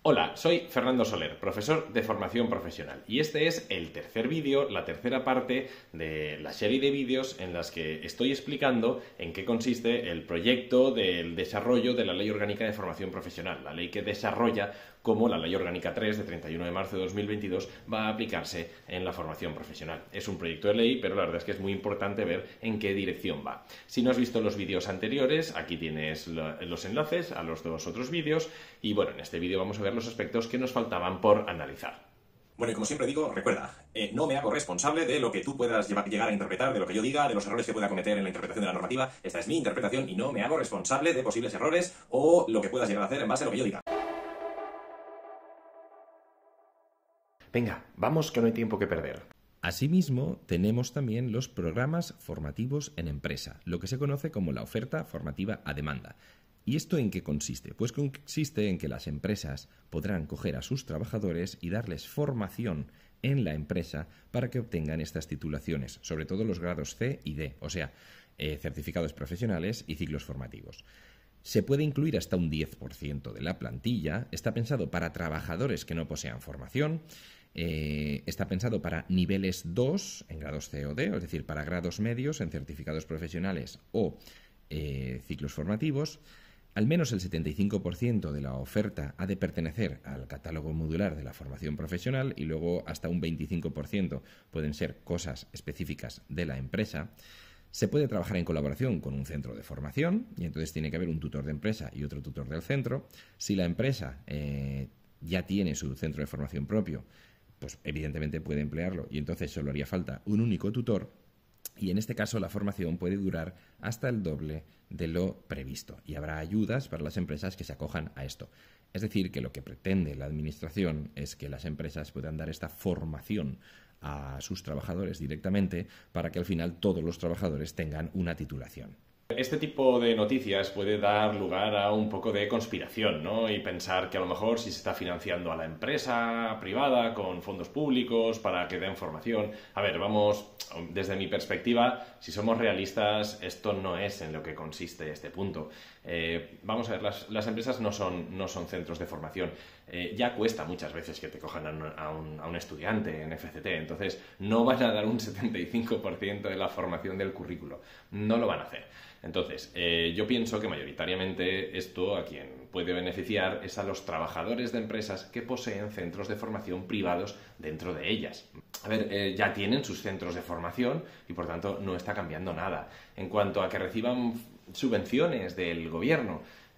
Hola, soy Fernando Soler, profesor de formación profesional, y este es el tercer vídeo, la tercera parte de la serie de vídeos en las que estoy explicando en qué consiste el proyecto del desarrollo de la Ley Orgánica de Formación Profesional, la ley que desarrolla cómo la Ley Orgánica 3 de 31 de marzo de 2022 va a aplicarse en la formación profesional. Es un proyecto de ley, pero la verdad es que es muy importante ver en qué dirección va. Si no has visto los vídeos anteriores, aquí tienes los enlaces a los dos otros vídeos, y bueno, en este vídeo vamos a ver los aspectos que nos faltaban por analizar. Bueno, y como siempre digo, recuerda, no me hago responsable de lo que tú puedas llegar a interpretar, de lo que yo diga, de los errores que pueda cometer en la interpretación de la normativa. Esta es mi interpretación y no me hago responsable de posibles errores o lo que puedas llegar a hacer en base a lo que yo diga. Venga, vamos que no hay tiempo que perder. Asimismo, tenemos también los programas formativos en empresa, lo que se conoce como la oferta formativa a demanda. ¿Y esto en qué consiste? Pues consiste en que las empresas podrán coger a sus trabajadores y darles formación en la empresa para que obtengan estas titulaciones, sobre todo los grados C y D, o sea, certificados profesionales y ciclos formativos. Se puede incluir hasta un 10% de la plantilla, está pensado para trabajadores que no posean formación, está pensado para niveles 2 en grados C o D, es decir, para grados medios en certificados profesionales o ciclos formativos. Al menos el 75% de la oferta ha de pertenecer al catálogo modular de la formación profesional y luego hasta un 25% pueden ser cosas específicas de la empresa. Se puede trabajar en colaboración con un centro de formación y entonces tiene que haber un tutor de empresa y otro tutor del centro. Si la empresa ya tiene su centro de formación propio, pues evidentemente puede emplearlo y entonces solo haría falta un único tutor. Y en este caso la formación puede durar hasta el doble de lo previsto y habrá ayudas para las empresas que se acojan a esto. Es decir, que lo que pretende la Administración es que las empresas puedan dar esta formación a sus trabajadores directamente para que al final todos los trabajadores tengan una titulación. Este tipo de noticias puede dar lugar a un poco de conspiración, ¿no? Y pensar que a lo mejor si se está financiando a la empresa privada con fondos públicos para que den formación. A ver, vamos, desde mi perspectiva, si somos realistas, esto no es en lo que consiste este punto. Vamos a ver, las empresas no son centros de formación. Ya cuesta muchas veces que te cojan a un estudiante en FCT, entonces no van a dar un 75% de la formación del currículo. No lo van a hacer. Entonces, yo pienso que mayoritariamente esto a quien puede beneficiar es a los trabajadores de empresas que poseen centros de formación privados dentro de ellas. A ver, ya tienen sus centros de formación y por tanto no está cambiando nada. En cuanto a que reciban subvenciones del gobierno,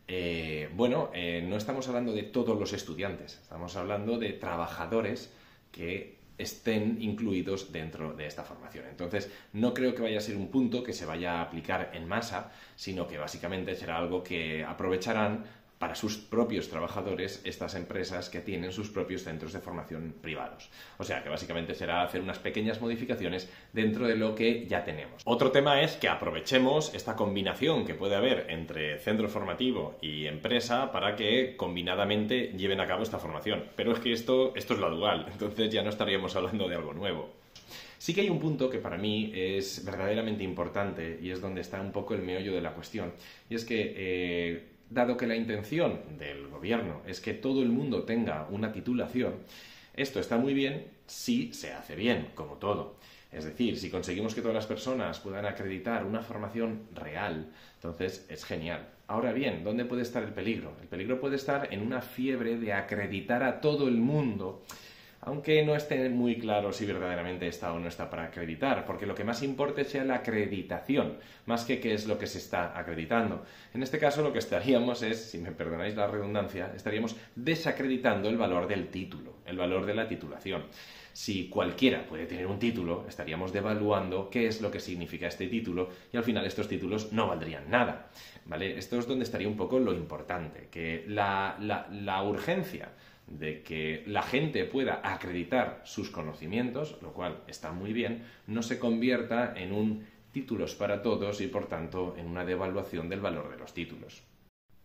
no estamos hablando de todos los estudiantes, estamos hablando de trabajadores que estén incluidos dentro de esta formación. Entonces, no creo que vaya a ser un punto que se vaya a aplicar en masa, sino que básicamente será algo que aprovecharán para sus propios trabajadores estas empresas que tienen sus propios centros de formación privados. O sea, que básicamente será hacer unas pequeñas modificaciones dentro de lo que ya tenemos. Otro tema es que aprovechemos esta combinación que puede haber entre centro formativo y empresa para que combinadamente lleven a cabo esta formación. Pero es que esto es la dual, entonces ya no estaríamos hablando de algo nuevo. Sí que hay un punto que para mí es verdaderamente importante y es donde está un poco el meollo de la cuestión. Y es que dado que la intención del gobierno es que todo el mundo tenga una titulación, esto está muy bien si se hace bien, como todo. Es decir, si conseguimos que todas las personas puedan acreditar una formación real, entonces es genial. Ahora bien, ¿dónde puede estar el peligro? El peligro puede estar en una fiebre de acreditar a todo el mundo, aunque no esté muy claro si verdaderamente está o no está para acreditar, porque lo que más importa sea la acreditación, más que qué es lo que se está acreditando. En este caso lo que estaríamos es, si me perdonáis la redundancia, estaríamos desacreditando el valor del título, el valor de la titulación. Si cualquiera puede tener un título, estaríamos devaluando qué es lo que significa este título y al final estos títulos no valdrían nada, ¿vale? Esto es donde estaría un poco lo importante, que la urgencia de que la gente pueda acreditar sus conocimientos, lo cual está muy bien, no se convierta en un títulos para todos y por tanto en una devaluación del valor de los títulos.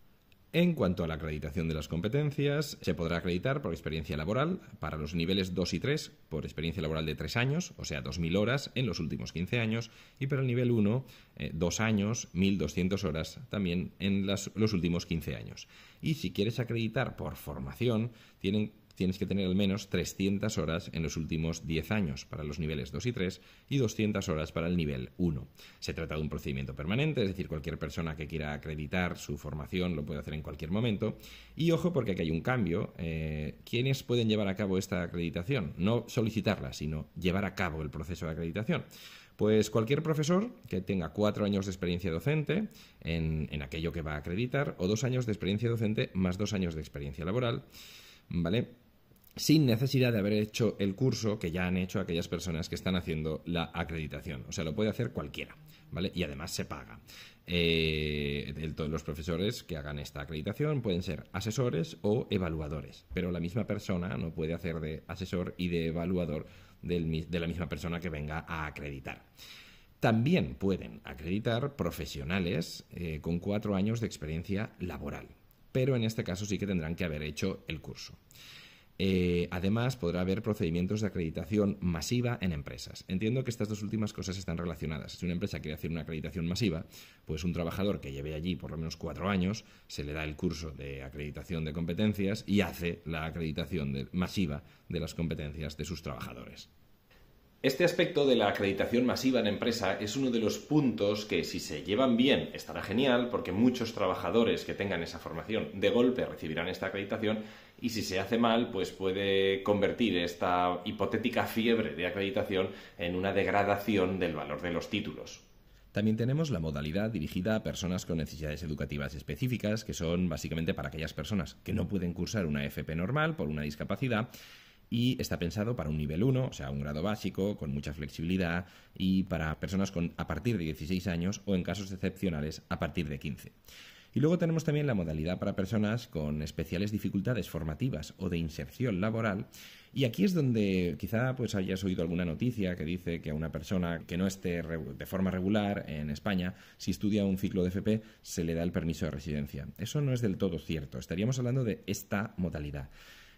En cuanto a la acreditación de las competencias, se podrá acreditar por experiencia laboral para los niveles 2 y 3 por experiencia laboral de 3 años, o sea, 2.000 horas en los últimos 15 años, y para el nivel 1, 2 años, 1.200 horas también en los últimos 15 años. Y si quieres acreditar por formación, tienes que tener al menos 300 horas en los últimos 10 años para los niveles 2 y 3 y 200 horas para el nivel 1. Se trata de un procedimiento permanente, es decir, cualquier persona que quiera acreditar su formación lo puede hacer en cualquier momento. Y ojo, porque aquí hay un cambio. ¿Quiénes pueden llevar a cabo esta acreditación? No solicitarla, sino llevar a cabo el proceso de acreditación. Pues cualquier profesor que tenga 4 años de experiencia docente en aquello que va a acreditar, o 2 años de experiencia docente más 2 años de experiencia laboral, ¿vale?, sin necesidad de haber hecho el curso que ya han hecho aquellas personas que están haciendo la acreditación. O sea, lo puede hacer cualquiera, ¿vale? Y además se paga. Todos los profesores que hagan esta acreditación pueden ser asesores o evaluadores, pero la misma persona no puede hacer de asesor y de evaluador de la misma persona que venga a acreditar. También pueden acreditar profesionales con 4 años de experiencia laboral, pero en este caso sí que tendrán que haber hecho el curso. Además, podrá haber procedimientos de acreditación masiva en empresas. Entiendo que estas dos últimas cosas están relacionadas. Si una empresa quiere hacer una acreditación masiva, pues un trabajador que lleve allí por lo menos 4 años, se le da el curso de acreditación de competencias y hace la acreditación masiva de las competencias de sus trabajadores. Este aspecto de la acreditación masiva en empresa es uno de los puntos que, si se llevan bien, estará genial, porque muchos trabajadores que tengan esa formación de golpe recibirán esta acreditación, y si se hace mal, pues puede convertir esta hipotética fiebre de acreditación en una degradación del valor de los títulos. También tenemos la modalidad dirigida a personas con necesidades educativas específicas, que son básicamente para aquellas personas que no pueden cursar una FP normal por una discapacidad, y está pensado para un nivel 1, o sea, un grado básico, con mucha flexibilidad, y para personas a partir de 16 años o, en casos excepcionales, a partir de 15. Y luego tenemos también la modalidad para personas con especiales dificultades formativas o de inserción laboral, y aquí es donde quizá pues hayas oído alguna noticia que dice que a una persona que no esté de forma regular en España, si estudia un ciclo de FP, se le da el permiso de residencia. Eso no es del todo cierto. Estaríamos hablando de esta modalidad.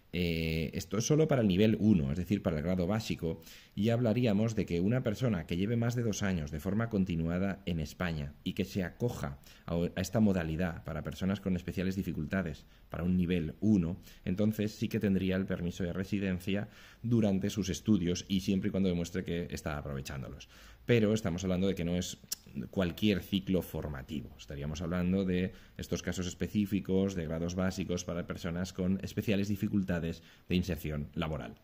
Esto es solo para el nivel 1, es decir, para el grado básico, y hablaríamos de que una persona que lleve más de 2 años de forma continuada en España y que se acoja a esta modalidad para personas con especiales dificultades para un nivel 1, entonces sí que tendría el permiso de residencia durante sus estudios y siempre y cuando demuestre que está aprovechándolos. Pero estamos hablando de que no es cualquier ciclo formativo. Estaríamos hablando de estos casos específicos de grados básicos para personas con especiales dificultades de inserción laboral.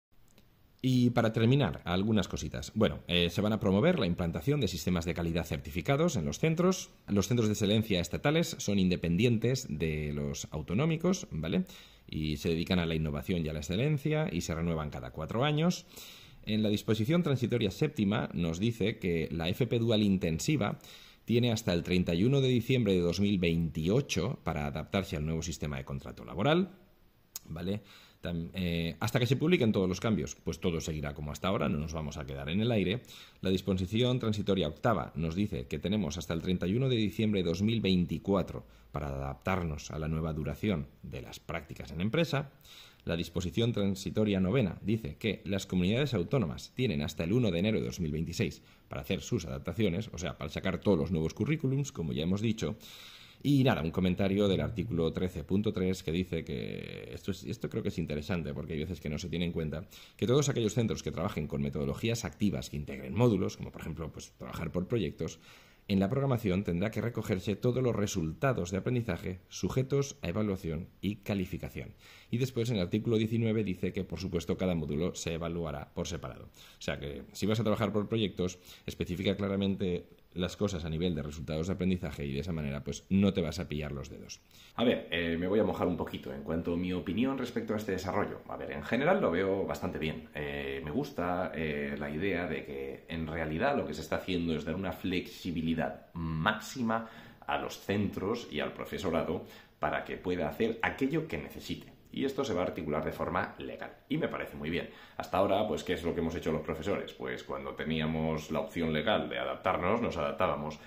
Y para terminar, algunas cositas. Bueno, se van a promover la implantación de sistemas de calidad certificados en los centros. Los centros de excelencia estatales son independientes de los autonómicos, ¿vale? Y se dedican a la innovación y a la excelencia y se renuevan cada 4 años. En la disposición transitoria séptima nos dice que la FP Dual intensiva tiene hasta el 31 de diciembre de 2028 para adaptarse al nuevo sistema de contrato laboral, ¿vale? Hasta que se publiquen todos los cambios, pues todo seguirá como hasta ahora, no nos vamos a quedar en el aire. La disposición transitoria octava nos dice que tenemos hasta el 31 de diciembre de 2024 para adaptarnos a la nueva duración de las prácticas en empresa. La disposición transitoria novena dice que las comunidades autónomas tienen hasta el 1 de enero de 2026 para hacer sus adaptaciones, o sea, para sacar todos los nuevos currículums, como ya hemos dicho. Y nada, un comentario del artículo 13.3 que dice que esto creo que es interesante porque hay veces que no se tiene en cuenta que todos aquellos centros que trabajen con metodologías activas que integren módulos, como por ejemplo pues, trabajar por proyectos, en la programación tendrá que recogerse todos los resultados de aprendizaje sujetos a evaluación y calificación. Y después en el artículo 19 dice que, por supuesto, cada módulo se evaluará por separado. O sea que si vas a trabajar por proyectos, especifica claramente las cosas a nivel de resultados de aprendizaje y de esa manera pues no te vas a pillar los dedos. A ver, me voy a mojar un poquito en cuanto a mi opinión respecto a este desarrollo. A ver, en general lo veo bastante bien. Me gusta la idea de que en realidad lo que se está haciendo es dar una flexibilidad máxima a los centros y al profesorado para que pueda hacer aquello que necesite. Y esto se va a articular de forma legal. Y me parece muy bien. Hasta ahora, pues, ¿qué es lo que hemos hecho los profesores? Pues cuando teníamos la opción legal de adaptarnos, nos adaptábamos.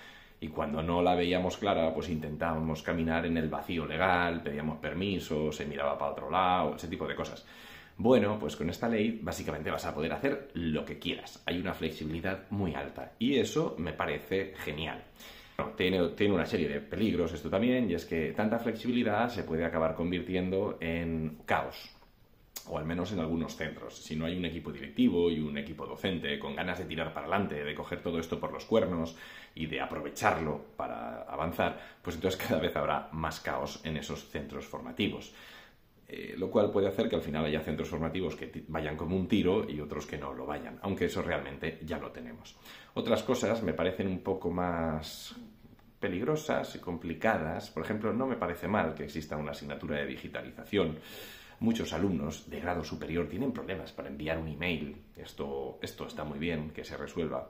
Y cuando no la veíamos clara, pues intentábamos caminar en el vacío legal, pedíamos permiso, se miraba para otro lado, ese tipo de cosas. Bueno, pues con esta ley básicamente vas a poder hacer lo que quieras. Hay una flexibilidad muy alta y eso me parece genial. Bueno, tiene una serie de peligros esto también, y es que tanta flexibilidad se puede acabar convirtiendo en caos, o al menos en algunos centros. Si no hay un equipo directivo y un equipo docente con ganas de tirar para adelante, de coger todo esto por los cuernos y de aprovecharlo para avanzar, pues entonces cada vez habrá más caos en esos centros formativos. Lo cual puede hacer que al final haya centros formativos que vayan como un tiro y otros que no lo vayan, aunque eso realmente ya lo tenemos. Otras cosas me parecen un poco más peligrosas y complicadas. Por ejemplo, no me parece mal que exista una asignatura de digitalización. Muchos alumnos de grado superior tienen problemas para enviar un email. Esto está muy bien que se resuelva.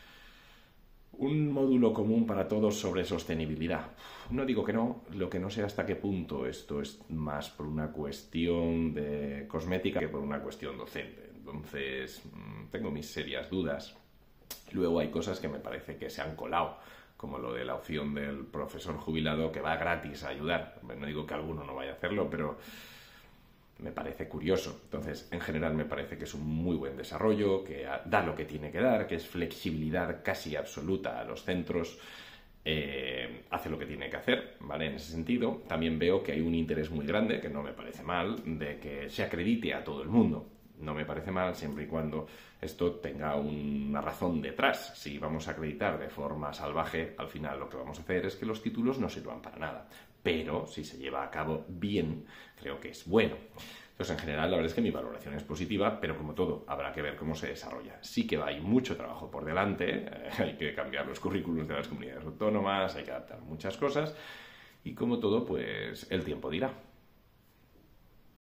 Un módulo común para todos sobre sostenibilidad. No digo que no, lo que no sé hasta qué punto esto es más por una cuestión de cosmética que por una cuestión docente. Entonces, tengo mis serias dudas. Luego hay cosas que me parece que se han colado, como lo de la opción del profesor jubilado que va gratis a ayudar. No digo que alguno no vaya a hacerlo, pero me parece curioso. Entonces, en general me parece que es un muy buen desarrollo, que da lo que tiene que dar, que es flexibilidad casi absoluta a los centros, hace lo que tiene que hacer, ¿vale? En ese sentido, también veo que hay un interés muy grande, que no me parece mal, de que se acredite a todo el mundo. No me parece mal siempre y cuando esto tenga una razón detrás. Si vamos a acreditar de forma salvaje, al final lo que vamos a hacer es que los títulos no sirvan para nada. Pero si se lleva a cabo bien, creo que es bueno. Entonces, en general, la verdad es que mi valoración es positiva, pero como todo, habrá que ver cómo se desarrolla. Sí que hay mucho trabajo por delante, hay que cambiar los currículos de las comunidades autónomas, hay que adaptar muchas cosas, y como todo, pues el tiempo dirá.